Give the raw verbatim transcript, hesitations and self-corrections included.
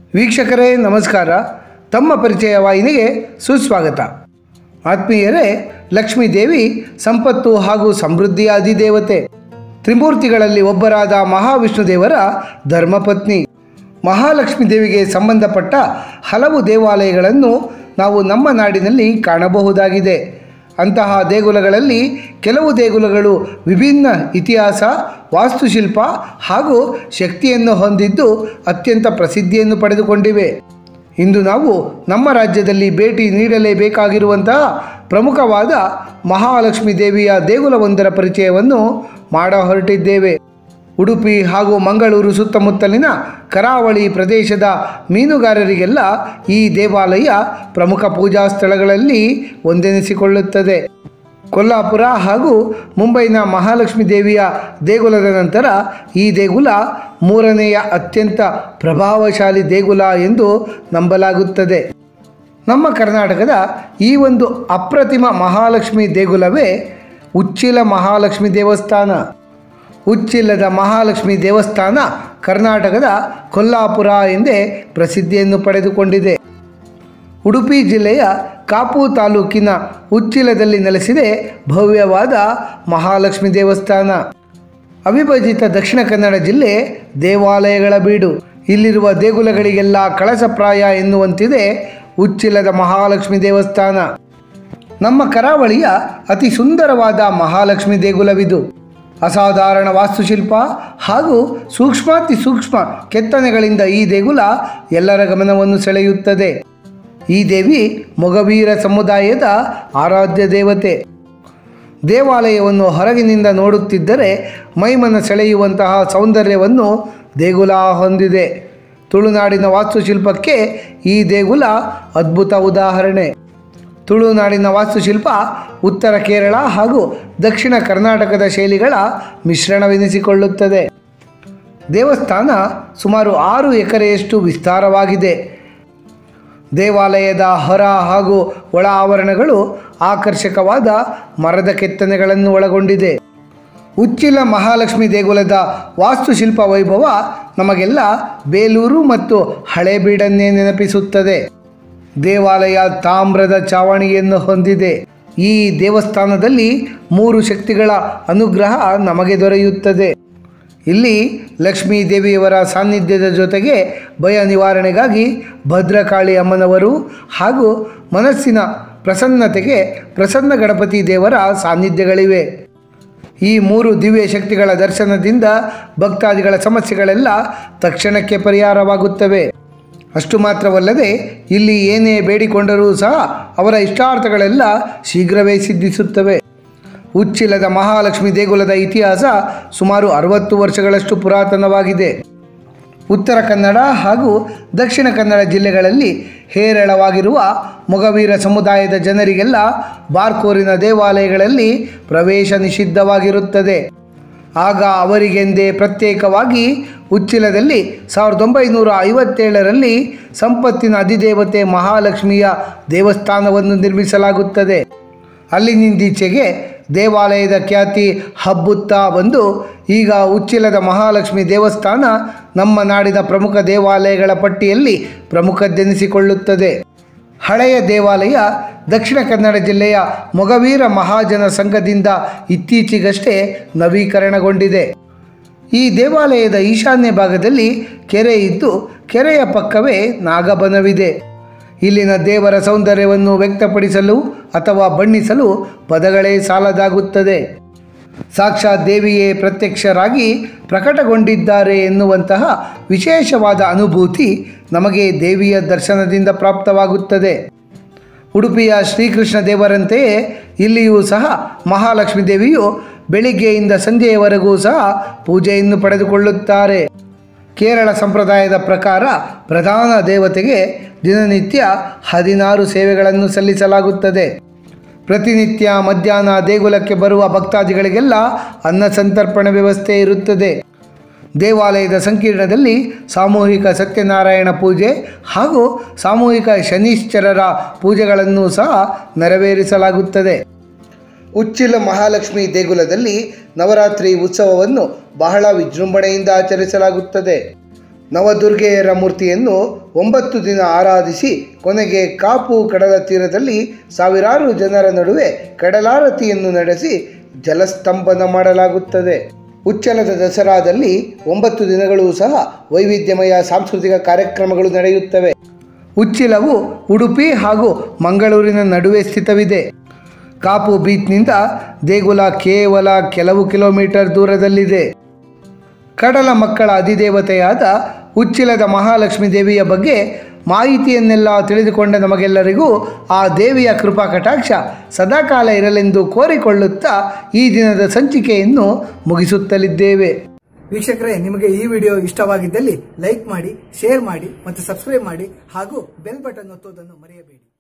ವೀಕ್ಷಕರೇ ನಮಸ್ಕಾರ. ತಮ್ಮ ಪರಿಚಯ ವಾಹಿನಿಗೆ ಸುಸ್ವಾಗತ. ಆತ್ಮೀಯರೇ, ಲಕ್ಷ್ಮೀ ದೇವಿ ಸಂಪತ್ತು ಹಾಗೂ ಸಮೃದ್ಧಿಯ ಅಧಿದೇವತೆ, ತ್ರಿಮೂರ್ತಿಗಳಲ್ಲಿ ಒಬ್ಬರಾದ ಮಹಾವಿಷ್ಣು ದೇವರ ಧರ್ಮಪತ್ನಿ. ಮಹಾಲಕ್ಷ್ಮೀ ದೇವಿಗೆ ಸಂಬಂಧಪಟ್ಟ ಹಲವು ದೇವಾಲಯಗಳನ್ನು ನಾವು ನಮ್ಮ ನಾಡಿನಲ್ಲಿ ಕಾಣಬಹುದಾಗಿದೆ. ಅಂತಹ ದೇಗುಲಗಳಲ್ಲಿ ಕೆಲವು ದೇಗುಲಗಳು ವಿಭಿನ್ನ ಇತಿಹಾಸ, ವಾಸ್ತುಶಿಲ್ಪ ಹಾಗೂ ಶಕ್ತಿಯನ್ನು ಹೊಂದಿದ್ದು ಅತ್ಯಂತ ಪ್ರಸಿದ್ಧಿಯನ್ನು ಪಡೆದುಕೊಂಡಿವೆ. ಇಂದು ನಾವು ನಮ್ಮ ರಾಜ್ಯದಲ್ಲಿ ಭೇಟಿ ನೀಡಲೇಬೇಕಾಗಿರುವಂತಹ ಪ್ರಮುಖವಾದ ಮಹಾಲಕ್ಷ್ಮೀ ದೇವಿಯ ದೇಗುಲವೊಂದರ ಪರಿಚಯವನ್ನು ಮಾಡ ಹೊರಟಿದ್ದೇವೆ. ಉಡುಪಿ ಹಾಗೂ ಮಂಗಳೂರು ಸುತ್ತಮುತ್ತಲಿನ ಕರಾವಳಿ ಪ್ರದೇಶದ ಮೀನುಗಾರರಿಗೆಲ್ಲ ಈ ದೇವಾಲಯ ಪ್ರಮುಖ ಪೂಜಾ ಸ್ಥಳಗಳಲ್ಲಿ ಒಂದೆನಿಸಿಕೊಳ್ಳುತ್ತದೆ. ಕೊಲ್ಲಾಪುರ ಹಾಗೂ ಮುಂಬೈನ ಮಹಾಲಕ್ಷ್ಮೀ ದೇವಿಯ ದೇಗುಲದ ನಂತರ ಈ ದೇಗುಲ ಮೂರನೆಯ ಅತ್ಯಂತ ಪ್ರಭಾವಶಾಲಿ ದೇಗುಲ ಎಂದು ನಂಬಲಾಗುತ್ತದೆ. ನಮ್ಮ ಕರ್ನಾಟಕದ ಈ ಒಂದು ಅಪ್ರತಿಮ ಮಹಾಲಕ್ಷ್ಮೀ ದೇಗುಲವೇ ಉಚ್ಚಿಲ ಮಹಾಲಕ್ಷ್ಮೀ ದೇವಸ್ಥಾನ. ಉಚ್ಚಿಲದ ಮಹಾಲಕ್ಷ್ಮೀ ದೇವಸ್ಥಾನ ಕರ್ನಾಟಕದ ಕೊಲ್ಲಾಪುರ ಎಂದೇ ಪ್ರಸಿದ್ಧಿಯನ್ನು ಪಡೆದುಕೊಂಡಿದೆ. ಉಡುಪಿ ಜಿಲ್ಲೆಯ ಕಾಪು ತಾಲೂಕಿನ ಉಚ್ಚಿಲದಲ್ಲಿ ನೆಲೆಸಿದೆ ಭವ್ಯವಾದ ಮಹಾಲಕ್ಷ್ಮೀ ದೇವಸ್ಥಾನ. ಅವಿಭಜಿತ ದಕ್ಷಿಣ ಕನ್ನಡ ಜಿಲ್ಲೆ ದೇವಾಲಯಗಳ ಬೀಡು. ಇಲ್ಲಿರುವ ದೇಗುಲಗಳಿಗೆಲ್ಲ ಕಳಸಪ್ರಾಯ ಎನ್ನುವಂತಿದೆ ಉಚ್ಚಿಲದ ಮಹಾಲಕ್ಷ್ಮೀ ದೇವಸ್ಥಾನ. ನಮ್ಮ ಕರಾವಳಿಯ ಅತಿ ಸುಂದರವಾದ ಮಹಾಲಕ್ಷ್ಮೀ ದೇಗುಲವಿದು. ಅಸಾಧಾರಣ ವಾಸ್ತುಶಿಲ್ಪ ಹಾಗೂ ಸೂಕ್ಷ್ಮಾತಿ ಸೂಕ್ಷ್ಮ ಕೆತ್ತನೆಗಳಿಂದ ಈ ದೇಗುಲ ಎಲ್ಲರ ಗಮನವನ್ನು ಸೆಳೆಯುತ್ತದೆ. ಈ ದೇವಿ ಮೊಗವೀರ ಸಮುದಾಯದ ಆರಾಧ್ಯ ದೇವತೆ. ದೇವಾಲಯವನ್ನು ಹೊರಗಿನಿಂದ ನೋಡುತ್ತಿದ್ದರೆ ಮೈಮನ ಸೆಳೆಯುವಂತಹ ಸೌಂದರ್ಯವನ್ನು ದೇಗುಲ ಹೊಂದಿದೆ. ತುಳುನಾಡಿನ ವಾಸ್ತುಶಿಲ್ಪಕ್ಕೆ ಈ ದೇಗುಲ ಅದ್ಭುತ ಉದಾಹರಣೆ. ತುಳುನಾಡಿನ ವಾಸ್ತುಶಿಲ್ಪ ಉತ್ತರ ಕೇರಳ ಹಾಗೂ ದಕ್ಷಿಣ ಕರ್ನಾಟಕದ ಶೈಲಿಗಳ ಮಿಶ್ರಣವೆನಿಸಿಕೊಳ್ಳುತ್ತದೆ. ದೇವಸ್ಥಾನ ಸುಮಾರು ಆರು ಎಕರೆಯಷ್ಟು ವಿಸ್ತಾರವಾಗಿದೆ. ದೇವಾಲಯದ ಹೊರ ಹಾಗೂ ಒಳ ಆವರಣಗಳು ಆಕರ್ಷಕವಾದ ಮರದ ಕೆತ್ತನೆಗಳನ್ನು ಒಳಗೊಂಡಿದೆ. ಉಚ್ಚಿಲ ಮಹಾಲಕ್ಷ್ಮೀ ದೇಗುಲದ ವಾಸ್ತುಶಿಲ್ಪ ವೈಭವ ನಮಗೆಲ್ಲ ಬೇಲೂರು ಮತ್ತು ಹಳೇಬೀಡನ್ನೇ ನೆನಪಿಸುತ್ತದೆ. ದೇವಾಲಯ ತಾಮ್ರದ ಚಾವಣಿಯನ್ನು ಹೊಂದಿದೆ. ಈ ದೇವಸ್ಥಾನದಲ್ಲಿ ಮೂರು ಶಕ್ತಿಗಳ ಅನುಗ್ರಹ ನಮಗೆ ದೊರೆಯುತ್ತದೆ. ಇಲ್ಲಿ ಲಕ್ಷ್ಮೀ ದೇವಿಯವರ ಸಾನ್ನಿಧ್ಯದ ಜೊತೆಗೆ ಭಯ ನಿವಾರಣೆಗಾಗಿ ಭದ್ರಕಾಳಿ ಅಮ್ಮನವರು ಹಾಗೂ ಮನಸ್ಸಿನ ಪ್ರಸನ್ನತೆಗೆ ಪ್ರಸನ್ನ ಗಣಪತಿ ದೇವರ ಸಾನ್ನಿಧ್ಯಗಳಿವೆ. ಈ ಮೂರು ದಿವ್ಯ ಶಕ್ತಿಗಳ ದರ್ಶನದಿಂದ ಭಕ್ತಾದಿಗಳ ಸಮಸ್ಯೆಗಳೆಲ್ಲ ತಕ್ಷಣಕ್ಕೆ ಪರಿಹಾರವಾಗುತ್ತವೆ. ಅಷ್ಟು ಮಾತ್ರವಲ್ಲದೆ ಇಲ್ಲಿ ಏನೇ ಬೇಡಿಕೊಂಡರೂ ಸಹ ಅವರ ಇಷ್ಟಾರ್ಥಗಳೆಲ್ಲ ಶೀಘ್ರವೇ ಸಿದ್ಧಿಸುತ್ತವೆ. ಉಚ್ಚಿಲದ ಮಹಾಲಕ್ಷ್ಮೀ ದೇಗುಲದ ಇತಿಹಾಸ ಸುಮಾರು ಅರವತ್ತು ವರ್ಷಗಳಷ್ಟು ಪುರಾತನವಾಗಿದೆ. ಉತ್ತರ ಕನ್ನಡ ಹಾಗೂ ದಕ್ಷಿಣ ಕನ್ನಡ ಜಿಲ್ಲೆಗಳಲ್ಲಿ ಹೇರಳವಾಗಿರುವ ಮೊಗವೀರ ಸಮುದಾಯದ ಜನರಿಗೆಲ್ಲ ಬಾರ್ಕೋರಿನ ದೇವಾಲಯಗಳಲ್ಲಿ ಪ್ರವೇಶ ನಿಷಿದ್ಧವಾಗಿರುತ್ತದೆ. ಆಗ ಅವರಿಗೆಂದೇ ಪ್ರತ್ಯೇಕವಾಗಿ ಉಚ್ಚಿಲದಲ್ಲಿ ಸಾವಿರದ ಒಂಬೈನೂರ ಐವತ್ತೇಳರಲ್ಲಿ ಸಂಪತ್ತಿನ ಅಧಿದೇವತೆ ಮಹಾಲಕ್ಷ್ಮಿಯ ದೇವಸ್ಥಾನವನ್ನು ನಿರ್ಮಿಸಲಾಗುತ್ತದೆ. ಅಲ್ಲಿನಿಂದೀಚೆಗೆ ದೇವಾಲಯದ ಖ್ಯಾತಿ ಹಬ್ಬುತ್ತಾ ಬಂದು ಈಗ ಉಚ್ಚಿಲದ ಮಹಾಲಕ್ಷ್ಮಿ ದೇವಸ್ಥಾನ ನಮ್ಮ ನಾಡಿನ ಪ್ರಮುಖ ದೇವಾಲಯಗಳ ಪಟ್ಟಿಯಲ್ಲಿ ಪ್ರಮುಖದ್ದೆನಿಸಿಕೊಳ್ಳುತ್ತದೆ. ಹಳೆಯ ದೇವಾಲಯ ದಕ್ಷಿಣ ಕನ್ನಡ ಜಿಲ್ಲೆಯ ಮೊಗವೀರ ಮಹಾಜನ ಸಂಘದಿಂದ ಇತ್ತೀಚೆಗಷ್ಟೇ ನವೀಕರಣಗೊಂಡಿದೆ. ಈ ದೇವಾಲಯದ ಈಶಾನ್ಯ ಭಾಗದಲ್ಲಿ ಕೆರೆ ಇದ್ದು ಕೆರೆಯ ಪಕ್ಕವೇ ನಾಗಬನವಿದೆ. ಇಲ್ಲಿನ ದೇವರ ಸೌಂದರ್ಯವನ್ನು ವ್ಯಕ್ತಪಡಿಸಲು ಅಥವಾ ಬಣ್ಣಿಸಲು ಪದಗಳೇ ಸಾಲದಾಗುತ್ತದೆ. ಸಾಕ್ಷಾತ್ ದೇವಿಯೇ ಪ್ರತ್ಯಕ್ಷರಾಗಿ ಪ್ರಕಟಗೊಂಡಿದ್ದಾರೆ ಎನ್ನುವಂತಹ ವಿಶೇಷವಾದ ಅನುಭೂತಿ ನಮಗೆ ದೇವಿಯ ದರ್ಶನದಿಂದ ಪ್ರಾಪ್ತವಾಗುತ್ತದೆ. ಉಡುಪಿಯ ಶ್ರೀಕೃಷ್ಣ ದೇವರಂತೆಯೇ ಇಲ್ಲಿಯೂ ಸಹ ಮಹಾಲಕ್ಷ್ಮೀ ದೇವಿಯು ಬೆಳಿಗ್ಗೆಯಿಂದ ಸಂಜೆಯವರೆಗೂ ಸಹ ಪೂಜೆಯನ್ನು ಪಡೆದುಕೊಳ್ಳುತ್ತಾರೆ. ಕೇರಳ ಸಂಪ್ರದಾಯದ ಪ್ರಕಾರ ಪ್ರಧಾನ ದೇವತೆಗೆ ದಿನನಿತ್ಯ ಹದಿನಾರು ಸೇವೆಗಳನ್ನು ಸಲ್ಲಿಸಲಾಗುತ್ತದೆ. ಪ್ರತಿನಿತ್ಯ ಮಧ್ಯಾಹ್ನ ದೇಗುಲಕ್ಕೆ ಬರುವ ಭಕ್ತಾದಿಗಳಿಗೆಲ್ಲ ಅನ್ನ ಸಂತರ್ಪಣೆ ವ್ಯವಸ್ಥೆ ಇರುತ್ತದೆ. ದೇವಾಲಯದ ಸಂಕೀರ್ಣದಲ್ಲಿ ಸಾಮೂಹಿಕ ಸತ್ಯನಾರಾಯಣ ಪೂಜೆ ಹಾಗೂ ಸಾಮೂಹಿಕ ಶನೀಶ್ವರರ ಪೂಜೆಗಳನ್ನು ಸಹ ನೆರವೇರಿಸಲಾಗುತ್ತದೆ. ಉಚ್ಚಿಲ ಮಹಾಲಕ್ಷ್ಮಿ ದೇಗುಲದಲ್ಲಿ ನವರಾತ್ರಿ ಉತ್ಸವವನ್ನು ಬಹಳ ವಿಜೃಂಭಣೆಯಿಂದ ಆಚರಿಸಲಾಗುತ್ತದೆ. ನವದುರ್ಗೆಯರ ಮೂರ್ತಿಯನ್ನು ಒಂಬತ್ತು ದಿನ ಆರಾಧಿಸಿ ಕೊನೆಗೆ ಕಾಪು ಕಡಲ ತೀರದಲ್ಲಿ ಸಾವಿರಾರು ಜನರ ನಡುವೆ ಕಡಲಾರತಿಯನ್ನು ನಡೆಸಿ ಜಲಸ್ತಂಭನ ಮಾಡಲಾಗುತ್ತದೆ. ಉಚ್ಚಲದ ದಸರಾದಲ್ಲಿ ಒಂಬತ್ತು ದಿನಗಳೂ ಸಹ ವೈವಿಧ್ಯಮಯ ಸಾಂಸ್ಕೃತಿಕ ಕಾರ್ಯಕ್ರಮಗಳು ನಡೆಯುತ್ತವೆ. ಉಚ್ಚಿಲವು ಉಡುಪಿ ಹಾಗೂ ಮಂಗಳೂರಿನ ನಡುವೆ ಸ್ಥಿತವಿದೆ. ಕಾಪು ಬೀಚ್ನಿಂದ ದೇಗುಲ ಕೇವಲ ಕೆಲವು ಕಿಲೋಮೀಟರ್ ದೂರದಲ್ಲಿದೆ. ಕಡಲ ಮಕ್ಕಳ ಅಧಿದೇವತೆಯಾದ ಉಚ್ಚಿಲದ ಮಹಾಲಕ್ಷ್ಮೀ ದೇವಿಯ ಬಗ್ಗೆ ಮಾಹಿತಿಯನ್ನೆಲ್ಲ ತಿಳಿದುಕೊಂಡ ನಮಗೆಲ್ಲರಿಗೂ ಆ ದೇವಿಯ ಕೃಪಾ ಕಟಾಕ್ಷ ಸದಾಕಾಲ ಇರಲೆಂದು ಕೋರಿಕೊಳ್ಳುತ್ತಾ ಈ ದಿನದ ಸಂಚಿಕೆಯನ್ನು ಮುಗಿಸುತ್ತಲಿದ್ದೇವೆ. ವೀಕ್ಷಕರೇ, ನಿಮಗೆ ಈ ವಿಡಿಯೋ ಇಷ್ಟವಾಗಿದ್ದಲ್ಲಿ ಲೈಕ್ ಮಾಡಿ, ಶೇರ್ ಮಾಡಿ ಮತ್ತು ಸಬ್ಸ್ಕ್ರೈಬ್ ಮಾಡಿ ಹಾಗೂ ಬೆಲ್ ಬಟನ್ ಒತ್ತುವುದನ್ನು ಮರೆಯಬೇಡಿ.